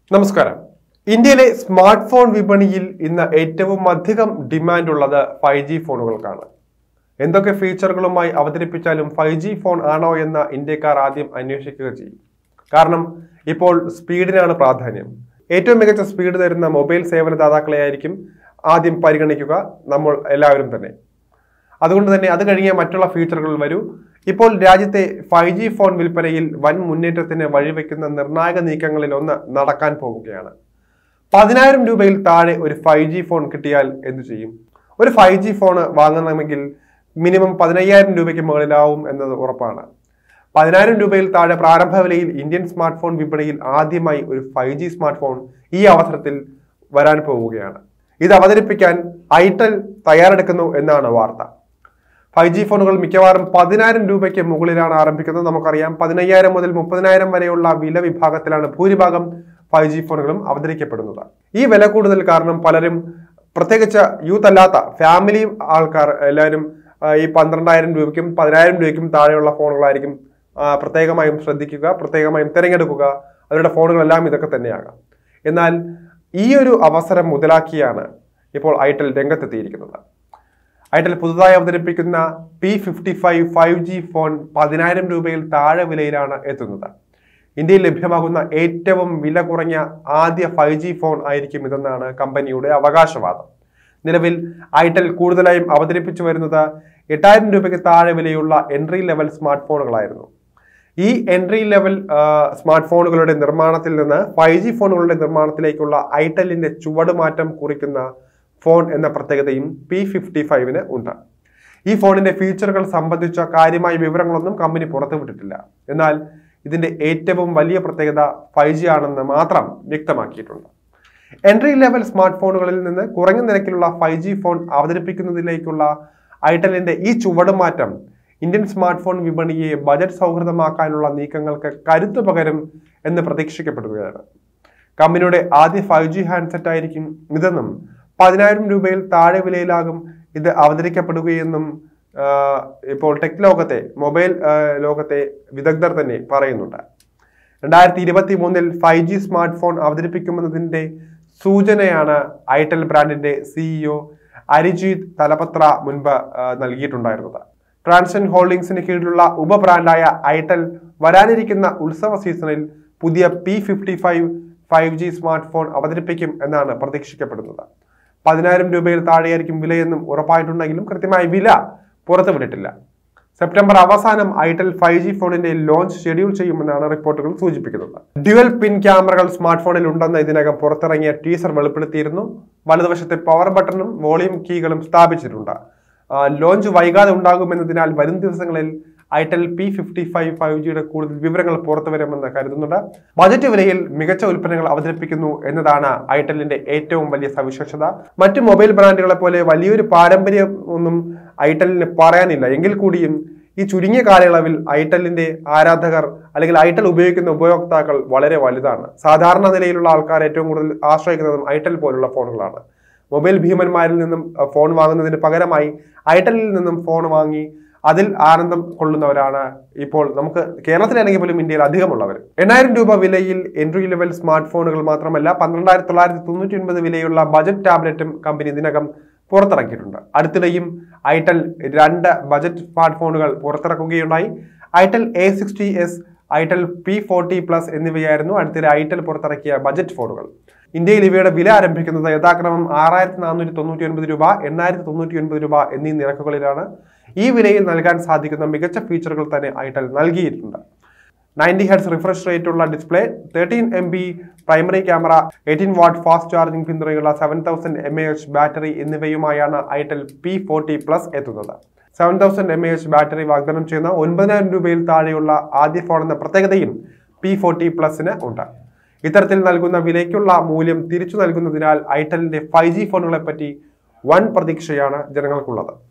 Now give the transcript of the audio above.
നമസ്കാരം. ഇന്ത്യയിലെ smart phone വിപണിയിൽ ഇന്ന് ഏറ്റവും അധികം ഡിമാൻഡ് ഉള്ളത് 5G ഫോണുകൾക്കാണ്. എന്തൊക്കെ ഫീച്ചറുകളുമായി അവതരിപ്പിച്ചാലും 5G ഫോൺ ആണോ എന്ന് ഇന്ത്യക്കാർ ആദ്യം അന്വേഷിക്കുക ചെയ്യും. കാരണം ഇപ്പോൾ സ്പീഡിനാണ് പ്രാധാന്യം. ഏറ്റവും മികച്ച സ്പീഡ് തരുന്ന മൊബൈൽ സേവനദാതാക്കളെയായിരിക്കും ആദ്യം പരിഗണിക്കുക നമ്മൾ എല്ലാവരും തന്നെ. അതുകൊണ്ട് തന്നെ അത് കഴിഞ്ഞ മറ്റുള്ള ഫീച്ചറുകൾ വരൂ. ഇപ്പോൾ രാജ്യത്തെ 5G ഫോൺ വിൽപ്പനയിൽ വൻ മുന്നേറ്റത്തിന് വഴിവെക്കുന്ന നിർണായക നീക്കങ്ങളിൽ ഒന്ന് നടക്കാൻ പോവുകയാണ്. 10,000 രൂപയിൽ താഴെ ഒരു 5G ഫോൺ കിട്ടിയാൽ എന്തു ചെയ്യും? ഒരു 5G ഫോൺ വാങ്ങണമെങ്കിൽ മിനിമം 15,000 രൂപയ്ക്ക് മുകളിലാവും എന്നത് ഉറപ്പാണ്. 10,000 രൂപയിൽ താഴെ പ്രാരംഭ വിലയിൽ ഇന്ത്യൻ സ്മാർട്ട് ഫോൺ വിപണിയിൽ ആദ്യമായി ഒരു 5G സ്മാർട്ട് ഫോൺ ഈ അവസരത്തിൽ വരാൻ പോവുകയാണ്. ഇത് അവതരിപ്പിക്കാൻ itel തയ്യാറെടുക്കുന്നു എന്നാണ് വാർത്ത. 5G ഫോണുകൾ മിക്കവാറും 10,000 രൂപയ്ക്ക് മുകളിലാണ് ആരംഭിക്കുന്നത്. നമുക്കറിയാം 15,000 മുതൽ 30,000 വരെയുള്ള വില വിഭാഗത്തിലാണ് ഭൂരിഭാഗം 5G ഫോണുകളും അവതരിക്കപ്പെടുന്നത്. ഈ വില കൂടുതൽ കാരണം പലരും, പ്രത്യേകിച്ച് യൂത്ത് അല്ലാത്ത ഫാമിലി ആൾക്കാർ എല്ലാവരും ഈ 12,000 രൂപയ്ക്കും 10,000 രൂപയ്ക്കും താഴെയുള്ള ഫോണുകളായിരിക്കും പ്രത്യേകമായും ശ്രദ്ധിക്കുക, പ്രത്യേകമായും തിരഞ്ഞെടുക്കുക. അവരുടെ ഫോണുകളെല്ലാം ഇതൊക്കെ തന്നെയാകാം. എന്നാൽ ഈ ഒരു അവസരം മുതലാക്കിയാണ് ഇപ്പോൾ itel രംഗത്തെത്തിയിരിക്കുന്നത്. itel പുതുതായി അവതരിപ്പിക്കുന്ന P55 5G ഫോൺ 10,000 രൂപയിൽ താഴെ വിലയിലാണ് എത്തുന്നത്. ഇന്ത്യയിൽ ലഭ്യമാകുന്ന ഏറ്റവും വില കുറഞ്ഞ ആദ്യ 5G ഫോൺ ആയിരിക്കും ഇതെന്നാണ് കമ്പനിയുടെ അവകാശവാദം. നിലവിൽ itel കൂടുതലായും അവതരിപ്പിച്ചു വരുന്നത് 8,000 രൂപയ്ക്ക് താഴെ വിലയുള്ള എൻട്രി ലെവൽ സ്മാർട്ട് ഫോണുകളായിരുന്നു. ഈ എൻട്രി ലെവൽ സ്മാർട്ട് ഫോണുകളുടെ നിർമ്മാണത്തിൽ നിന്ന് 5G ഫോണുകളുടെ നിർമ്മാണത്തിലേക്കുള്ള ഐടെലിന്റെ ചുവടുമാറ്റം കുറിക്കുന്ന ഫോൺ എന്ന പ്രത്യേകതയും P55 ഉണ്ട്. ഈ ഫോണിന്റെ ഫീച്ചറുകൾ സംബന്ധിച്ച കാര്യമായ വിവരങ്ങളൊന്നും കമ്പനി പുറത്തുവിട്ടിട്ടില്ല. എന്നാൽ ഇതിന്റെ ഏറ്റവും വലിയ പ്രത്യേകത 5G ആണെന്ന് മാത്രം വ്യക്തമാക്കിയിട്ടുണ്ട്. എൻട്രി ലെവൽ സ്മാർട്ട് ഫോണുകളിൽ നിന്ന് കുറഞ്ഞ നിരക്കിലുള്ള 5G ഫോൺ അവതരിപ്പിക്കുന്നതിലേക്കുള്ള ഐടെലിന്റെ ഈ ചുവടുമാറ്റം ഇന്ത്യൻ സ്മാർട്ട് ഫോൺ വിപണിയെ ബജറ്റ് സൗഹൃദമാക്കാനുള്ള നീക്കങ്ങൾക്ക് കരുത്തു പകരും എന്ന് പ്രതീക്ഷിക്കപ്പെടുകയാണ്. കമ്പനിയുടെ ആദ്യ 5G ഹാൻഡ്സെറ്റ് ആയിരിക്കും ഇതെന്നും 10,000 രൂപയിൽ താഴെ വിലയിലാകും ഇത് അവതരിക്കപ്പെടുകയെന്നും ഇപ്പോൾ ടെക് ലോകത്തെ, മൊബൈൽ ലോകത്തെ വിദഗ്ധർ തന്നെ പറയുന്നുണ്ട്. 2023 5G സ്മാർട്ട് ഫോൺ അവതരിപ്പിക്കുമെന്നതിന്റെ സൂചനയാണ് itel ബ്രാൻഡിന്റെ CEO അരിജിത് തലപത്ര മുൻപ് നൽകിയിട്ടുണ്ടായിരുന്നത്. ട്രാൻസെൻഡ് ഹോൾഡിംഗ്സിന് കീഴിലുള്ള ഉപബ്രാൻഡായ itel വരാനിരിക്കുന്ന ഉത്സവ സീസണിൽ പുതിയ P55 5G സ്മാർട്ട് ഫോൺ അവതരിപ്പിക്കും എന്നാണ് പ്രതീക്ഷിക്കപ്പെടുന്നത്. 10,000 രൂപയിൽ താഴെയായിരിക്കും വിലയെന്നും ഉറപ്പായിട്ടുണ്ടെങ്കിലും കൃത്യമായ വില പുറത്തുവിട്ടിട്ടില്ല. സെപ്റ്റംബർ അവസാനം itel 5G ഫോണിന്റെ ലോഞ്ച് ഷെഡ്യൂൾ ചെയ്യുമെന്നാണ് റിപ്പോർട്ടുകൾ സൂചിപ്പിക്കുന്നത്. ഡ്യുവൽ പിൻ ക്യാമറകൾ സ്മാർട്ട് ഫോണിൽ ഉണ്ടെന്ന് ഇതിനകം പുറത്തിറങ്ങിയ ടീസർ വെളിപ്പെടുത്തിയിരുന്നു. വലതുവശത്തെ പവർ ബട്ടണും വോളിയം കീകളും സ്ഥാപിച്ചിട്ടുണ്ട്. ലോഞ്ച് വൈകാതെ ഉണ്ടാകുമെന്നതിനാൽ വരും ദിവസങ്ങളിൽ itel P55 5Gയുടെ കൂടുതൽ വിവരങ്ങൾ പുറത്തുവരുമെന്ന് കരുതുന്നുണ്ട്. ബജറ്റ് വിലയിൽ മികച്ച ഉൽപ്പന്നങ്ങൾ അവതരിപ്പിക്കുന്നു എന്നതാണ് ഐടെലിന്റെ ഏറ്റവും വലിയ സവിശേഷത. മറ്റു മൊബൈൽ ബ്രാൻഡുകളെ പോലെ വലിയൊരു പാരമ്പര്യം ഒന്നും ഐടെലിന് പറയാനില്ല. എങ്കിൽ കൂടിയും ഈ ചുരുങ്ങിയ കാലയളവിൽ ഐടെലിന്റെ ആരാധകർ അല്ലെങ്കിൽ itel ഉപയോഗിക്കുന്ന ഉപയോക്താക്കൾ വളരെ വലുതാണ്. സാധാരണ നിലയിലുള്ള ആൾക്കാർ ഏറ്റവും കൂടുതൽ ആശ്രയിക്കുന്നതും itel പോലുള്ള ഫോണുകളാണ്. മൊബൈൽ ഭീമന്മാരിൽ നിന്നും ഫോൺ വാങ്ങുന്നതിന് പകരമായി ഐടെലിൽ നിന്നും ഫോൺ വാങ്ങി അതിൽ ആനന്ദം കൊള്ളുന്നവരാണ് ഇപ്പോൾ നമുക്ക് കേരളത്തിലാണെങ്കിൽ പോലും ഇന്ത്യയിൽ അധികമുള്ളവർ. 8,000 രൂപ വിലയിൽ എൻട്രി ലെവൽ സ്മാർട്ട് ഫോണുകൾ മാത്രമല്ല 12,999 വിലയുള്ള ബജറ്റ് ടാബ്ലറ്റും കമ്പനി ഇതിനകം പുറത്തിറക്കിയിട്ടുണ്ട്. അടുത്തിടെയും itel 2 ബജറ്റ് സ്മാർട്ട് ഫോണുകൾ പുറത്തിറക്കുകയുണ്ടായി. itel A60s, itel P40+ എന്നിവയായിരുന്നു അടുത്തിടെ itel പുറത്തിറക്കിയ ബജറ്റ് ഫോണുകൾ. ഇന്ത്യയിൽ ഇവയുടെ വില ആരംഭിക്കുന്നത് യഥാക്രമം 6,499 രൂപ, 8,099 രൂപ എന്നീ നിരക്കുകളിലാണ്. ഈ വിലയിൽ നൽകാൻ സാധിക്കുന്ന മികച്ച ഫീച്ചറുകൾ തന്നെ itel നൽകിയിട്ടുണ്ട്. 90 Hz റിഫ്രഷ് റേറ്റ് ഉള്ള display, 13 MB primary camera, 18 watt fast charging പിന്തുണയുള്ള 7000 mAh ബാറ്ററി എന്നിവയുമായാണ് itel P40+ എത്തുന്നത്. 7000 mAh ബാറ്ററി വാഗ്ദാനം ചെയ്യുന്ന 9,000 രൂപയിൽ താഴെയുള്ള ആദ്യ ഫോൺ എന്ന പ്രത്യേകതയും P40+ന് ഉണ്ട്. ഇത്തരത്തിൽ നൽകുന്ന വിലയ്ക്കുള്ള മൂല്യം തിരിച്ചു നൽകുന്നതിനാൽ ഐടെലിന്റെ 5G ഫോണുകളെ പറ്റി വൻ പ്രതീക്ഷയാണ് ജനങ്ങൾക്കുള്ളത്.